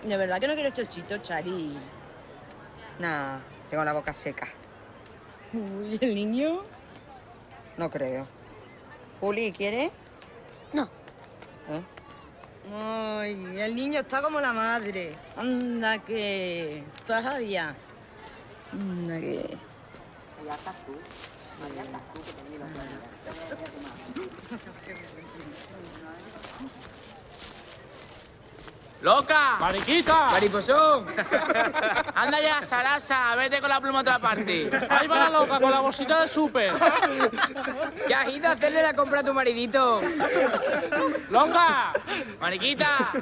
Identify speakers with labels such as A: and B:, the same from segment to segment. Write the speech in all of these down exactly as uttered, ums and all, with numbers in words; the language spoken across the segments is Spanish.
A: ¿De verdad que no quieres chochito, Chari?
B: Nah, tengo la boca seca.
A: Uy, ¿el niño?
B: No creo. Juli, ¿quieres?
C: No.
B: ¿Eh?
A: Ay, el niño está como la madre. Anda que... Todavía. Anda que...
B: Allá estás tú. Allá estás tú, que te miro.
D: ¡Loca!
E: ¡Mariquita!
D: ¡Mariposón! Anda ya, Sarasa, vete con la pluma a otra parte.
E: Ahí va la loca con la bolsita de súper.
D: ¿Qué has ido a hacerle la compra a tu maridito?
E: ¡Loca!
D: ¡Mariquita!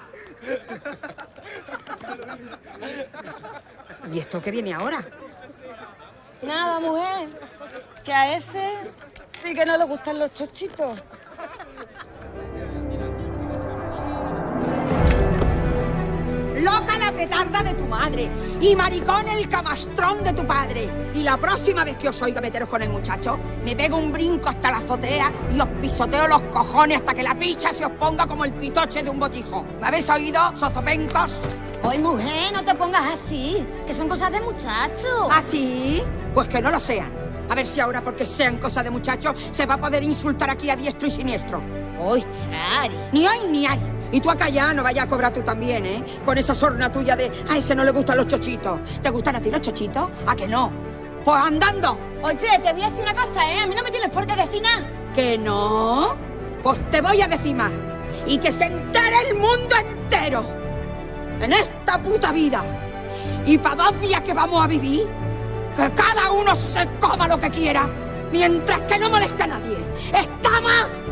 B: ¿Y esto qué viene ahora?
A: Nada, mujer. Que a ese sí que no le gustan los chochitos.
B: Loca la petarda de tu madre y maricón el camastrón de tu padre. Y la próxima vez que os oiga meteros con el muchacho, me pego un brinco hasta la azotea y os pisoteo los cojones hasta que la picha se os ponga como el pitoche de un botijo. ¿Me habéis oído, sozopencos?
C: Oye, mujer, no te pongas así, que son cosas de muchacho.
B: ¿Ah, sí? Pues que no lo sean. A ver si ahora, porque sean cosas de muchacho, se va a poder insultar aquí a diestro y siniestro.
C: Oye, Chari.
B: Ni hay ni hay. Y tú acá ya no vayas a cobrar tú también, ¿eh? Con esa sorna tuya de a ese no le gustan los chochitos. ¿Te gustan a ti los chochitos? ¿A que no? Pues andando.
C: Oye, te voy a decir una cosa, ¿eh? A mí no me tienes por qué decir nada.
B: ¿Que no? Pues te voy a decir más. Y que se entere el mundo entero. En esta puta vida. Y para dos días que vamos a vivir, que cada uno se coma lo que quiera, mientras que no moleste a nadie. ¡Estamos